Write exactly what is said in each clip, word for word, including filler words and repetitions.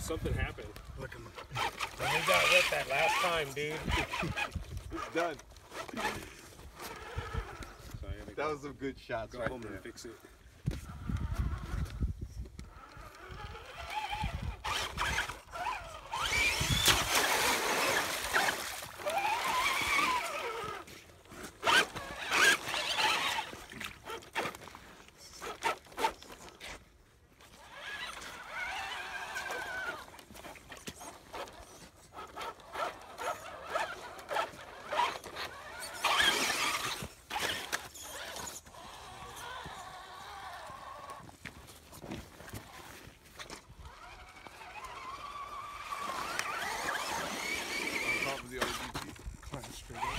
dude, something happened. Look at him. When we got ripped that last time, dude. It's done. So I gotta That go, was some good shots go right home there. and fix it. On top of the R G B. Climb straight up.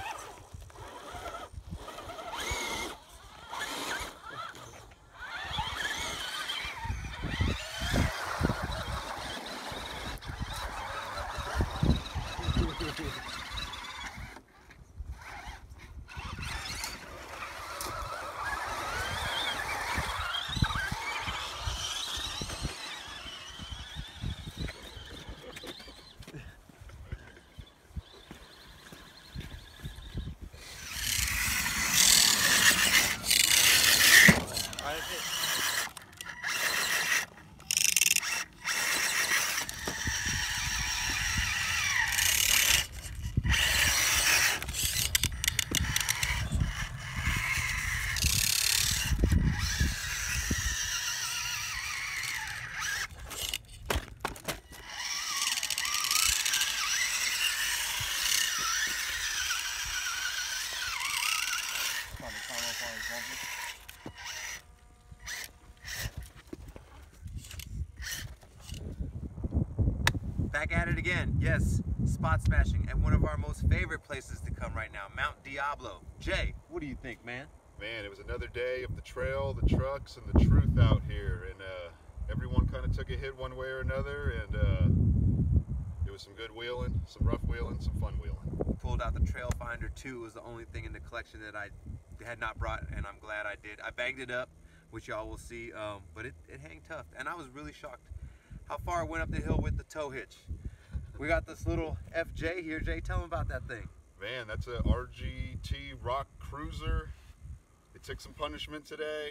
Back at it again, yes, spot smashing at one of our most favorite places to come right now, Mount Diablo. Jay, what do you think, man? Man, it was another day of the trail, the trucks, and the truth out here, and uh, everyone kind of took a hit one way or another, and uh, it was some good wheeling, some rough wheeling, some fun wheeling. We pulled out the Trail Finder two. It was the only thing in the collection that I had not brought, and I'm glad I did. I banged it up, which y'all will see, um, but it, it hang tough, and I was really shocked how far it went up the hill with the tow hitch. We got this little F J here. Jay, tell them about that thing. Man, that's a R G T Rock Cruiser. It took some punishment today.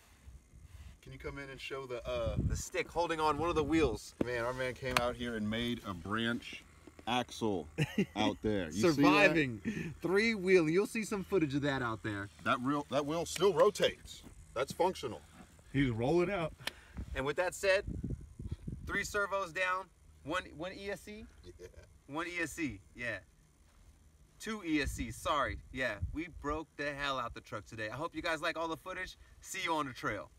Can you come in and show the, uh... The stick holding on one of the wheels. Man, our man came out here and made a branch axle out there. You Surviving. Three wheel. You'll see some footage of that out there. See that? That, real, that wheel still rotates. That's functional. He's rolling out. And with that said, three servos down, one one E S C, Yeah. one E S C, yeah. Two E S Cs, sorry, yeah. We broke the hell out the truck today. I hope you guys like all the footage. See you on the trail.